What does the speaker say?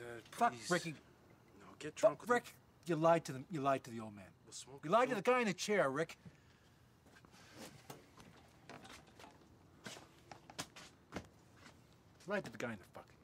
Ted, Fuck, please. Ricky. No, get drunk Fuck, with Rick. You lied to them. You lied to the old man. We'll smoke. You lied to the guy in the chair, Rick. You lied to the guy in the fucking